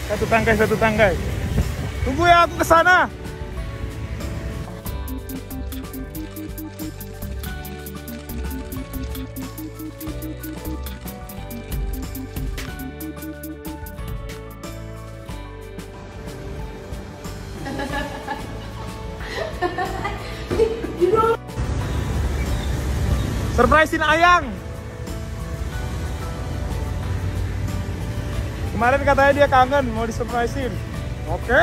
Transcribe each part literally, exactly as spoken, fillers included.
Satu tangkai, satu tangkai. Tunggu ya, aku kesana. Surprisein Ayang. Kemarin katanya dia kangen, mau disurprisein. Oke.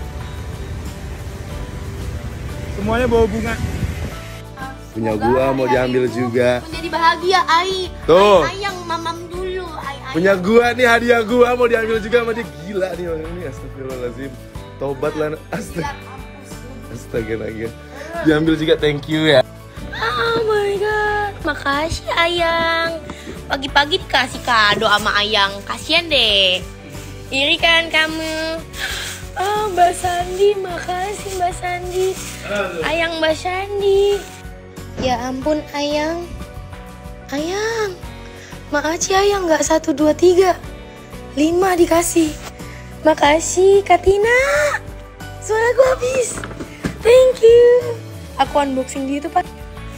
Semuanya bawa bunga. Punya gua mau diambil juga. Menjadi bahagia, Ai. Tuh. Ai, Ayang, mamam dulu. Ai, Ai. Punya gua nih, hadiah gua mau diambil juga sama dia. Gila nih orang ini, astagfirullahaladzim. Tobat lah, astaga. Astaga lagi. Diambil juga, thank you ya. Oh my god, makasih Ayang. Pagi-pagi dikasih kado sama Ayang, kasihan deh. Iri kan kamu. Oh Mbak Sandi, makasih Mbak Sandi. Ayang Mbak Sandi. Ya ampun Ayang. Ayang, makasih Ayang, nggak satu dua tiga, lima dikasih. Makasih Katina. Suara gue habis. Thank you. Aku unboxing di YouTube, Pak.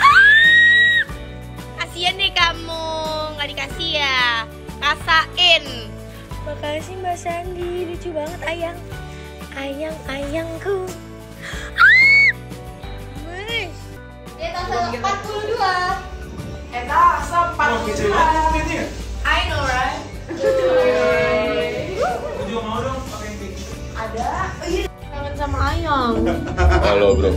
Kasian deh kamu, nggak dikasih ya. Rasain. Makasih Mbak Sandi, lucu banget Ayang. Ayang, ayangku. Wih. Dia tahun empat puluh dua. Eta empat puluh dua. I know right? Aku juga mau dong pakai yang kayak gitu. Ada. Oh iya. Kangen sama Ayang. Halo bro.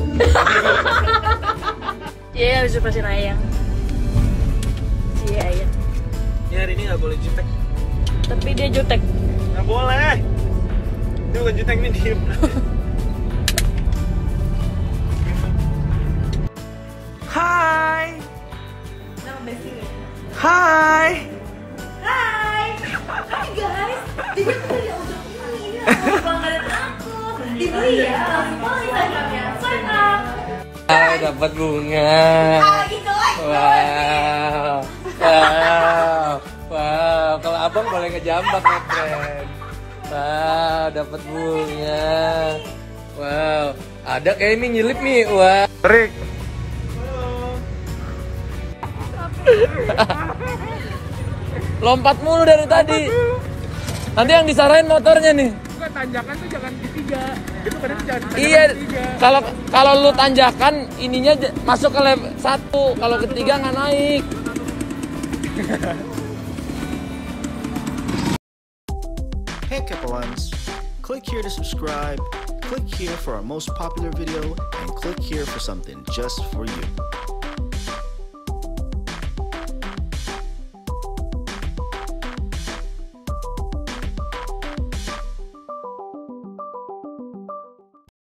Iya, harus surprisein Ayang. Iya Ayang. Ini hari ini nggak boleh jutek. Tapi dia jutek. Nggak boleh. Ini bukan jutek, ini diem. Hai. Nama basic ya? Hai. Hai. Hai guys. Jadi aku dari ujung ini. Ini aku banggain aku. Dibeli ya. Langsung follow Instagramnya. Sign up. Ah, dapat bunga. Ah gitu aja. Wow. Wow. Wow, kalau abang boleh ngejambak ya, friend. Wow, dapat bunga. Wow, ada kayak ini nyelip nih. Wah. Rick. Lompat mulu dari tadi. Nanti yang disarain motornya nih. Bukan tanjakan tuh jangan di tiga. Itu kadang jangan tanjakan Iya, di tiga. kalau kalau lu tanjakan ininya j- masuk ke level satu, kalau ketiga nggak naik. Hey Kepalans, click here to subscribe, click here for our most popular video, and click here for something just for you.